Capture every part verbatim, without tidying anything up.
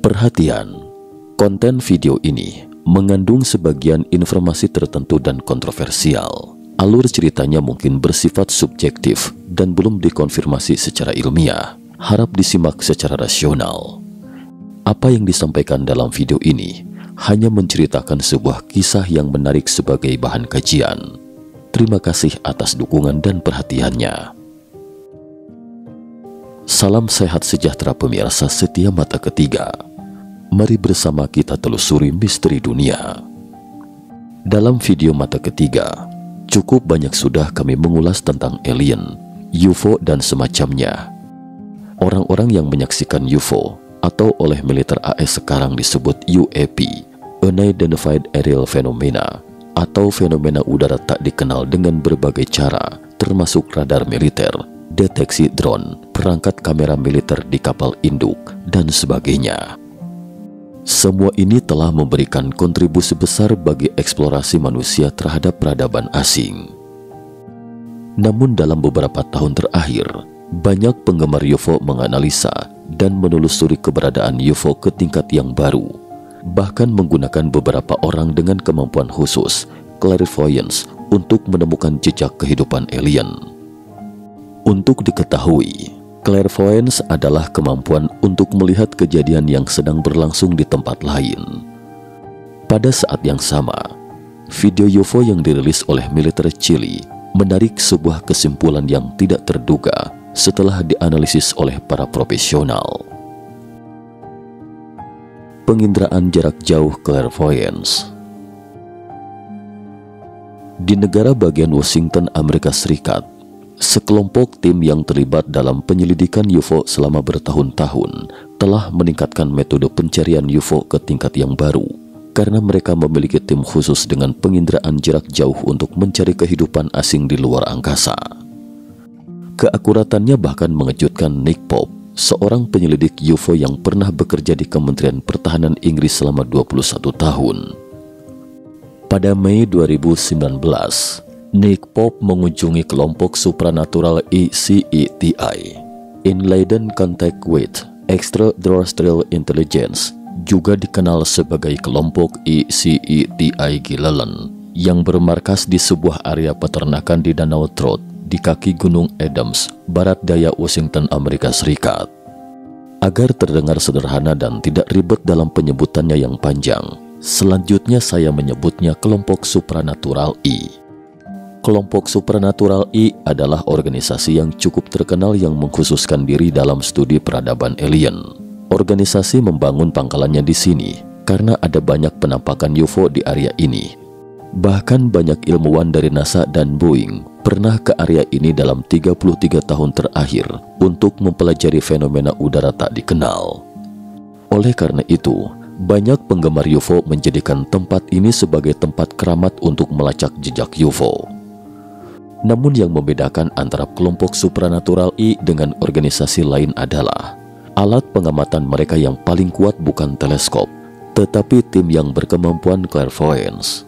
Perhatian, konten video ini mengandung sebagian informasi tertentu dan kontroversial. Alur ceritanya mungkin bersifat subjektif dan belum dikonfirmasi secara ilmiah. Harap disimak secara rasional. Apa yang disampaikan dalam video ini hanya menceritakan sebuah kisah yang menarik sebagai bahan kajian. Terima kasih atas dukungan dan perhatiannya. Salam sehat sejahtera pemirsa setia mata ketiga. Mari bersama kita telusuri misteri dunia. Dalam video mata ketiga, cukup banyak sudah kami mengulas tentang alien, U F O dan semacamnya. Orang-orang yang menyaksikan U F O atau oleh militer A S sekarang disebut U A P, Unidentified Aerial Phenomena, atau fenomena udara tak dikenal dengan berbagai cara, termasuk radar militer, deteksi drone, perangkat kamera militer di kapal induk, dan sebagainya. Semua ini telah memberikan kontribusi besar bagi eksplorasi manusia terhadap peradaban asing. Namun dalam beberapa tahun terakhir, banyak penggemar U F O menganalisa dan menelusuri keberadaan U F O ke tingkat yang baru, bahkan menggunakan beberapa orang dengan kemampuan khusus, clairvoyance, untuk menemukan jejak kehidupan alien. Untuk diketahui, clairvoyance adalah kemampuan untuk melihat kejadian yang sedang berlangsung di tempat lain. Pada saat yang sama, video U F O yang dirilis oleh militer Chili menarik sebuah kesimpulan yang tidak terduga setelah dianalisis oleh para profesional. Penginderaan jarak jauh clairvoyance. Di negara bagian Washington, Amerika Serikat, sekelompok tim yang terlibat dalam penyelidikan U F O selama bertahun-tahun telah meningkatkan metode pencarian U F O ke tingkat yang baru karena mereka memiliki tim khusus dengan penginderaan jarak jauh untuk mencari kehidupan asing di luar angkasa. Keakuratannya bahkan mengejutkan Nick Pope, seorang penyelidik U F O yang pernah bekerja di Kementerian Pertahanan Inggris selama dua puluh satu tahun. Pada Mei dua ribu sembilan belas, Nick Pope mengunjungi kelompok supranatural E C E T I, Enlightened Contact with Extraterrestrial Intelligence, juga dikenal sebagai kelompok E C E T I Gilliland, yang bermarkas di sebuah area peternakan di Danau Trout di kaki Gunung Adams, barat daya Washington, Amerika Serikat. Agar terdengar sederhana dan tidak ribet dalam penyebutannya yang panjang, selanjutnya saya menyebutnya kelompok supranatural E. Kelompok supranatural E adalah organisasi yang cukup terkenal yang mengkhususkan diri dalam studi peradaban alien. Organisasi membangun pangkalannya di sini karena ada banyak penampakan U F O di area ini. Bahkan banyak ilmuwan dari NASA dan Boeing pernah ke area ini dalam tiga puluh tiga tahun terakhir untuk mempelajari fenomena udara tak dikenal. Oleh karena itu, banyak penggemar U F O menjadikan tempat ini sebagai tempat keramat untuk melacak jejak U F O. Namun yang membedakan antara kelompok supranatural E dengan organisasi lain adalah alat pengamatan mereka yang paling kuat bukan teleskop, tetapi tim yang berkemampuan clairvoyance.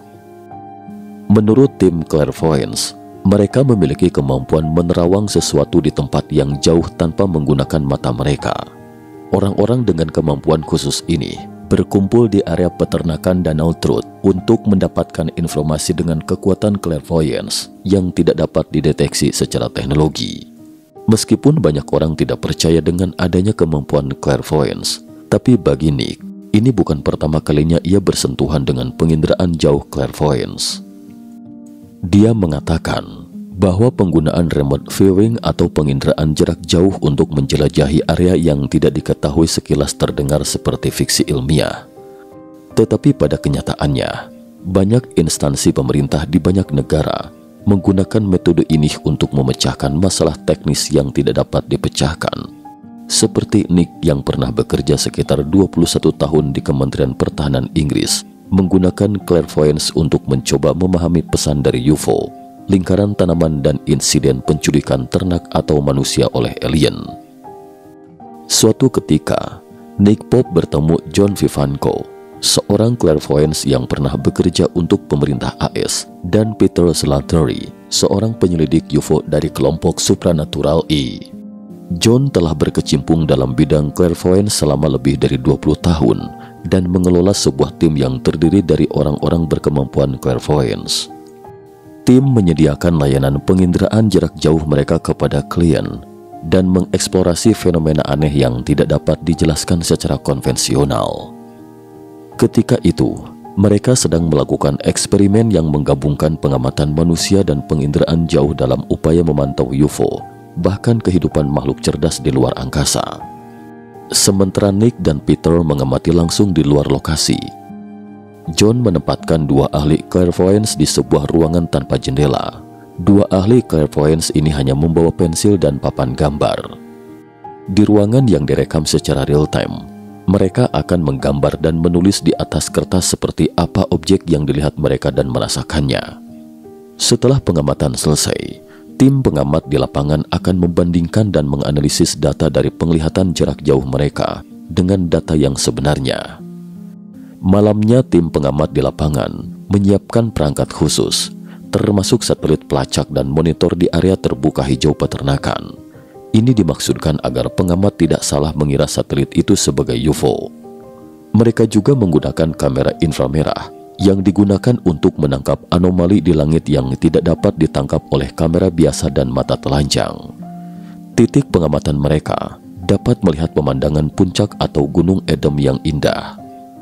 Menurut tim clairvoyance, mereka memiliki kemampuan menerawang sesuatu di tempat yang jauh tanpa menggunakan mata mereka. Orang-orang dengan kemampuan khusus ini berkumpul di area peternakan Danau Trout untuk mendapatkan informasi dengan kekuatan clairvoyance yang tidak dapat dideteksi secara teknologi. Meskipun banyak orang tidak percaya dengan adanya kemampuan clairvoyance, tapi bagi Nick, ini bukan pertama kalinya ia bersentuhan dengan penginderaan jauh clairvoyance. Dia mengatakan bahwa penggunaan remote viewing atau penginderaan jarak jauh untuk menjelajahi area yang tidak diketahui sekilas terdengar seperti fiksi ilmiah. Tetapi pada kenyataannya, banyak instansi pemerintah di banyak negara menggunakan metode ini untuk memecahkan masalah teknis yang tidak dapat dipecahkan. Seperti Nick yang pernah bekerja sekitar dua puluh satu tahun di Kementerian Pertahanan Inggris, menggunakan clairvoyance untuk mencoba memahami pesan dari U F O, lingkaran tanaman dan insiden penculikan ternak atau manusia oleh alien. Suatu ketika, Nick Pope bertemu John Vivanco, seorang clairvoyance yang pernah bekerja untuk pemerintah A S, dan Peter Slattery, seorang penyelidik U F O dari kelompok supranatural E. John telah berkecimpung dalam bidang clairvoyance selama lebih dari dua puluh tahun dan mengelola sebuah tim yang terdiri dari orang-orang berkemampuan clairvoyance. Tim menyediakan layanan penginderaan jarak jauh mereka kepada klien dan mengeksplorasi fenomena aneh yang tidak dapat dijelaskan secara konvensional. Ketika itu, mereka sedang melakukan eksperimen yang menggabungkan pengamatan manusia dan penginderaan jauh dalam upaya memantau U F O, bahkan kehidupan makhluk cerdas di luar angkasa. Sementara Nick dan Peter mengamati langsung di luar lokasi, John menempatkan dua ahli clairvoyance di sebuah ruangan tanpa jendela. Dua ahli clairvoyance ini hanya membawa pensil dan papan gambar. Di ruangan yang direkam secara real-time, mereka akan menggambar dan menulis di atas kertas seperti apa objek yang dilihat mereka dan merasakannya. Setelah pengamatan selesai, tim pengamat di lapangan akan membandingkan dan menganalisis data dari penglihatan jarak jauh mereka dengan data yang sebenarnya. Malamnya, tim pengamat di lapangan menyiapkan perangkat khusus, termasuk satelit pelacak dan monitor di area terbuka hijau peternakan. Ini dimaksudkan agar pengamat tidak salah mengira satelit itu sebagai U F O. Mereka juga menggunakan kamera inframerah yang digunakan untuk menangkap anomali di langit yang tidak dapat ditangkap oleh kamera biasa dan mata telanjang. Titik pengamatan mereka dapat melihat pemandangan puncak atau Gunung Adam yang indah.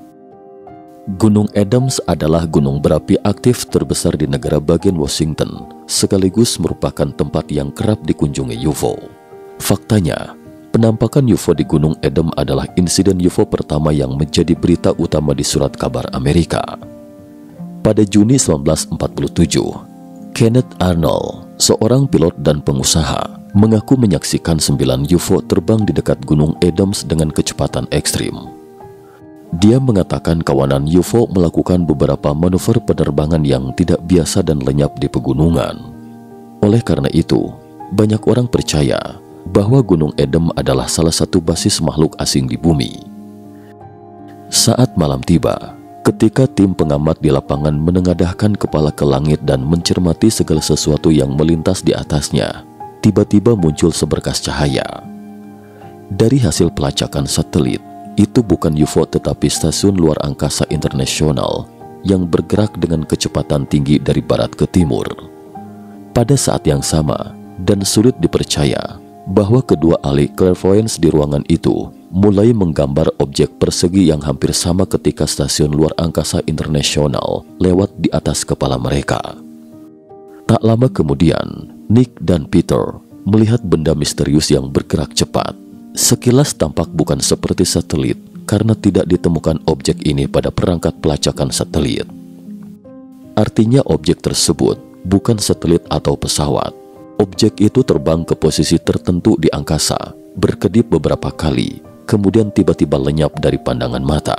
Gunung Adams adalah gunung berapi aktif terbesar di negara bagian Washington, sekaligus merupakan tempat yang kerap dikunjungi U F O. Faktanya, penampakan U F O di Gunung Adam adalah insiden U F O pertama yang menjadi berita utama di surat kabar Amerika. Pada Juni seribu sembilan ratus empat puluh tujuh, Kenneth Arnold, seorang pilot dan pengusaha, mengaku menyaksikan sembilan U F O terbang di dekat Gunung Adams dengan kecepatan ekstrim. Dia mengatakan kawanan U F O melakukan beberapa manuver penerbangan yang tidak biasa dan lenyap di pegunungan. Oleh karena itu, banyak orang percaya bahwa Gunung Adam adalah salah satu basis makhluk asing di bumi. Saat malam tiba, ketika tim pengamat di lapangan menengadahkan kepala ke langit dan mencermati segala sesuatu yang melintas di atasnya, tiba-tiba muncul seberkas cahaya. Dari hasil pelacakan satelit, itu bukan U F O tetapi stasiun luar angkasa internasional yang bergerak dengan kecepatan tinggi dari barat ke timur. Pada saat yang sama, dan sulit dipercaya, bahwa kedua ahli clairvoyance di ruangan itu mulai menggambar objek persegi yang hampir sama ketika stasiun luar angkasa internasional lewat di atas kepala mereka. Tak lama kemudian, Nick dan Peter melihat benda misterius yang bergerak cepat. Sekilas tampak bukan seperti satelit karena tidak ditemukan objek ini pada perangkat pelacakan satelit. Artinya objek tersebut bukan satelit atau pesawat. Objek itu terbang ke posisi tertentu di angkasa, berkedip beberapa kali, kemudian tiba-tiba lenyap dari pandangan mata.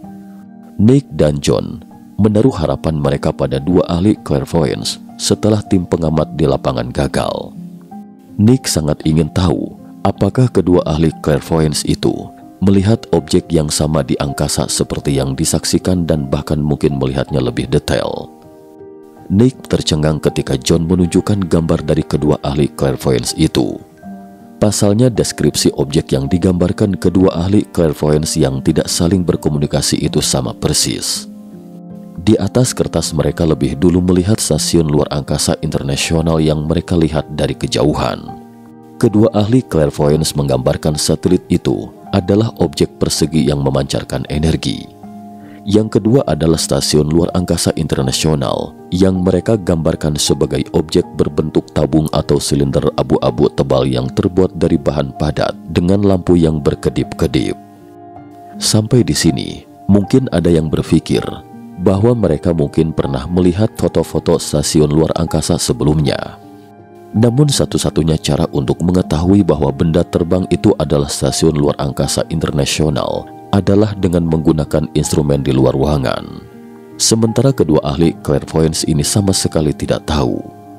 Nick dan John menaruh harapan mereka pada dua ahli clairvoyance setelah tim pengamat di lapangan gagal. Nick sangat ingin tahu apakah kedua ahli clairvoyance itu melihat objek yang sama di angkasa seperti yang disaksikan dan bahkan mungkin melihatnya lebih detail. Nick tercengang ketika John menunjukkan gambar dari kedua ahli clairvoyance itu. Pasalnya deskripsi objek yang digambarkan kedua ahli clairvoyance yang tidak saling berkomunikasi itu sama persis. Di atas kertas mereka lebih dulu melihat stasiun luar angkasa internasional yang mereka lihat dari kejauhan. Kedua ahli clairvoyance menggambarkan satelit itu adalah objek persegi yang memancarkan energi. Yang kedua adalah stasiun luar angkasa internasional yang mereka gambarkan sebagai objek berbentuk tabung atau silinder abu-abu tebal yang terbuat dari bahan padat dengan lampu yang berkedip-kedip. Sampai di sini, mungkin ada yang berpikir bahwa mereka mungkin pernah melihat foto-foto stasiun luar angkasa sebelumnya. Namun satu-satunya cara untuk mengetahui bahwa benda terbang itu adalah stasiun luar angkasa internasional adalah dengan menggunakan instrumen di luar ruangan. Sementara kedua ahli clairvoyance ini sama sekali tidak tahu.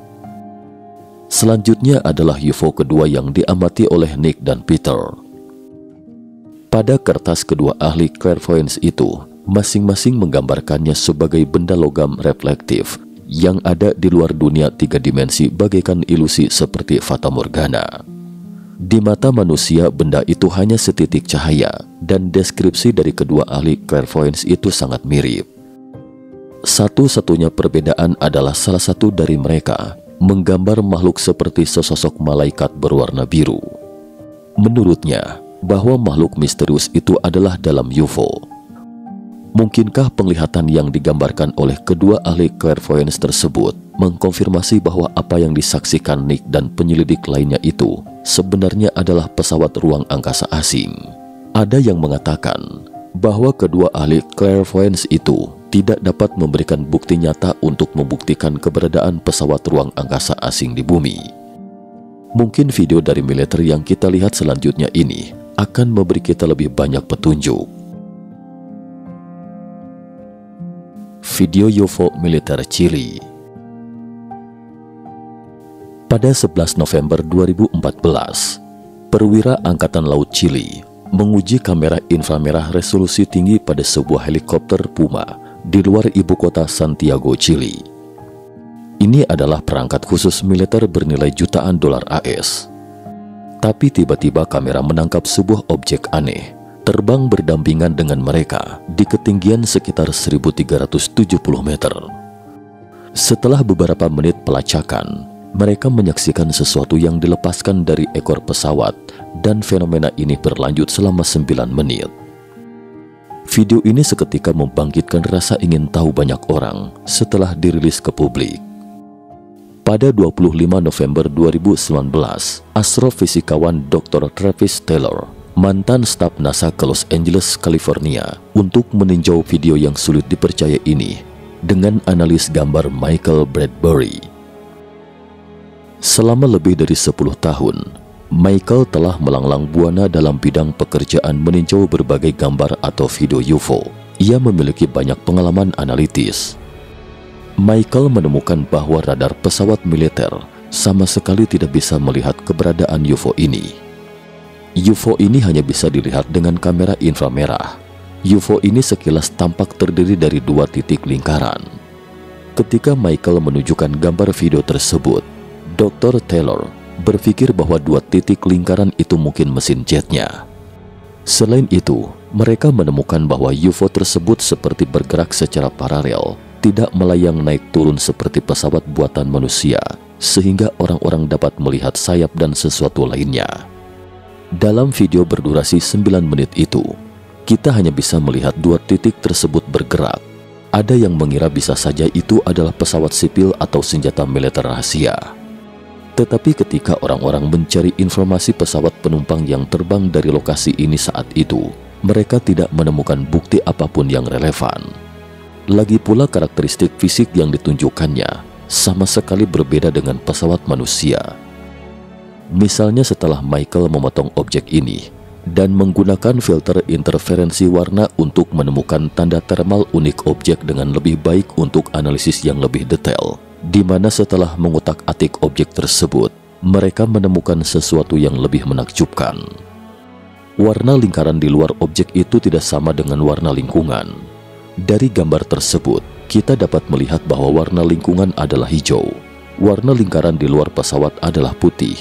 Selanjutnya adalah U F O kedua yang diamati oleh Nick dan Peter. Pada kertas kedua ahli clairvoyance itu, masing-masing menggambarkannya sebagai benda logam reflektif yang ada di luar dunia tiga dimensi bagaikan ilusi seperti fata morgana. Di mata manusia, benda itu hanya setitik cahaya, dan deskripsi dari kedua ahli clairvoyance itu sangat mirip. Satu-satunya perbedaan adalah salah satu dari mereka menggambar makhluk seperti sesosok malaikat berwarna biru. Menurutnya, bahwa makhluk misterius itu adalah dalam U F O. Mungkinkah penglihatan yang digambarkan oleh kedua ahli clairvoyance tersebut mengkonfirmasi bahwa apa yang disaksikan Nick dan penyelidik lainnya itu sebenarnya adalah pesawat ruang angkasa asing? Ada yang mengatakan bahwa kedua ahli clairvoyance itu tidak dapat memberikan bukti nyata untuk membuktikan keberadaan pesawat ruang angkasa asing di bumi. Mungkin video dari militer yang kita lihat selanjutnya ini akan memberi kita lebih banyak petunjuk. Video U F O militer Chili. Pada sebelas November dua ribu empat belas, perwira Angkatan Laut Chili menguji kamera inframerah resolusi tinggi pada sebuah helikopter Puma di luar ibu kota Santiago, Chili. Ini adalah perangkat khusus militer bernilai jutaan dolar A S. Tapi tiba-tiba kamera menangkap sebuah objek aneh terbang berdampingan dengan mereka di ketinggian sekitar seribu tiga ratus tujuh puluh meter. Setelah beberapa menit pelacakan, mereka menyaksikan sesuatu yang dilepaskan dari ekor pesawat, dan fenomena ini berlanjut selama sembilan menit. Video ini seketika membangkitkan rasa ingin tahu banyak orang setelah dirilis ke publik. Pada dua puluh lima November dua ribu sembilan belas, astrofisikawan doktor Travis Taylor, mantan staf NASA ke Los Angeles, California, untuk meninjau video yang sulit dipercaya ini dengan analis gambar Michael Bradbury. Selama lebih dari sepuluh tahun, Michael telah melanglang buana dalam bidang pekerjaan meninjau berbagai gambar atau video U F O. Ia memiliki banyak pengalaman analitis. Michael menemukan bahwa radar pesawat militer sama sekali tidak bisa melihat keberadaan U F O ini. U F O ini hanya bisa dilihat dengan kamera inframerah. U F O ini sekilas tampak terdiri dari dua titik lingkaran. Ketika Michael menunjukkan gambar video tersebut, doktor Taylor berpikir bahwa dua titik lingkaran itu mungkin mesin jetnya. Selain itu, mereka menemukan bahwa U F O tersebut seperti bergerak secara paralel, tidak melayang naik turun seperti pesawat buatan manusia, sehingga orang-orang dapat melihat sayap dan sesuatu lainnya. Dalam video berdurasi sembilan menit itu, kita hanya bisa melihat dua titik tersebut bergerak. Ada yang mengira bisa saja itu adalah pesawat sipil atau senjata militer rahasia. Tetapi ketika orang-orang mencari informasi pesawat penumpang yang terbang dari lokasi ini saat itu, mereka tidak menemukan bukti apapun yang relevan. Lagi pula karakteristik fisik yang ditunjukkannya sama sekali berbeda dengan pesawat manusia. Misalnya setelah Michael memotong objek ini dan menggunakan filter interferensi warna untuk menemukan tanda thermal unik objek dengan lebih baik untuk analisis yang lebih detail, di mana setelah mengutak-atik objek tersebut, mereka menemukan sesuatu yang lebih menakjubkan. Warna lingkaran di luar objek itu tidak sama dengan warna lingkungan. Dari gambar tersebut, kita dapat melihat bahwa warna lingkungan adalah hijau. Warna lingkaran di luar pesawat adalah putih.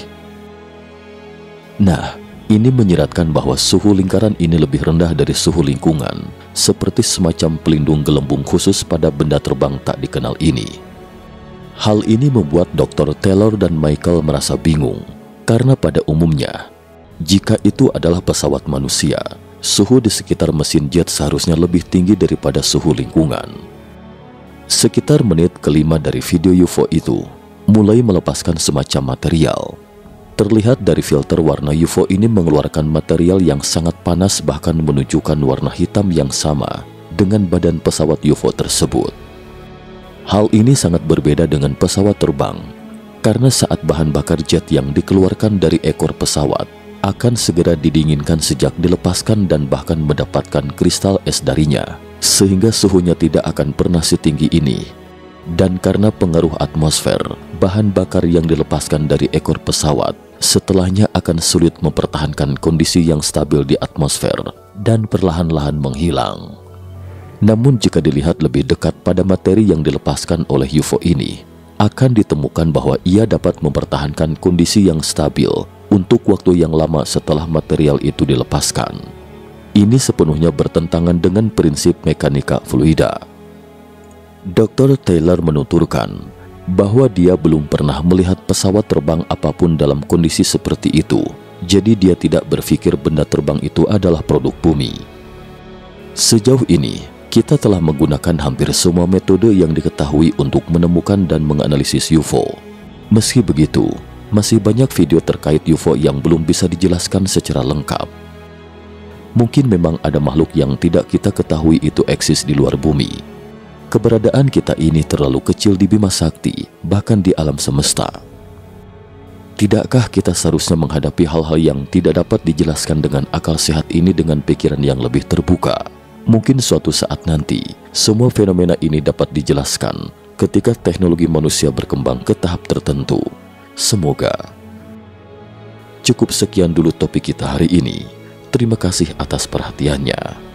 Nah, ini menyiratkan bahwa suhu lingkaran ini lebih rendah dari suhu lingkungan, seperti semacam pelindung gelembung khusus pada benda terbang tak dikenal ini. Hal ini membuat doktor Taylor dan Michael merasa bingung, karena pada umumnya, jika itu adalah pesawat manusia, suhu di sekitar mesin jet seharusnya lebih tinggi daripada suhu lingkungan. Sekitar menit kelima dari video U F O itu, mulai melepaskan semacam material. Terlihat dari filter warna U F O ini mengeluarkan material yang sangat panas, bahkan menunjukkan warna hitam yang sama dengan badan pesawat U F O tersebut. Hal ini sangat berbeda dengan pesawat terbang, karena saat bahan bakar jet yang dikeluarkan dari ekor pesawat akan segera didinginkan sejak dilepaskan dan bahkan mendapatkan kristal es darinya, sehingga suhunya tidak akan pernah setinggi ini. Dan karena pengaruh atmosfer, bahan bakar yang dilepaskan dari ekor pesawat setelahnya akan sulit mempertahankan kondisi yang stabil di atmosfer dan perlahan-lahan menghilang. Namun jika dilihat lebih dekat pada materi yang dilepaskan oleh U F O ini, akan ditemukan bahwa ia dapat mempertahankan kondisi yang stabil untuk waktu yang lama setelah material itu dilepaskan. Ini sepenuhnya bertentangan dengan prinsip mekanika fluida. dokter Taylor menuturkan bahwa dia belum pernah melihat pesawat terbang apapun dalam kondisi seperti itu, jadi dia tidak berpikir benda terbang itu adalah produk bumi. Sejauh ini, kita telah menggunakan hampir semua metode yang diketahui untuk menemukan dan menganalisis U F O. Meski begitu, masih banyak video terkait U F O yang belum bisa dijelaskan secara lengkap. Mungkin memang ada makhluk yang tidak kita ketahui itu eksis di luar bumi. Keberadaan kita ini terlalu kecil di Bima Sakti, bahkan di alam semesta. Tidakkah kita seharusnya menghadapi hal-hal yang tidak dapat dijelaskan dengan akal sehat ini dengan pikiran yang lebih terbuka? Mungkin suatu saat nanti, semua fenomena ini dapat dijelaskan ketika teknologi manusia berkembang ke tahap tertentu. Semoga. Cukup sekian dulu topik kita hari ini. Terima kasih atas perhatiannya.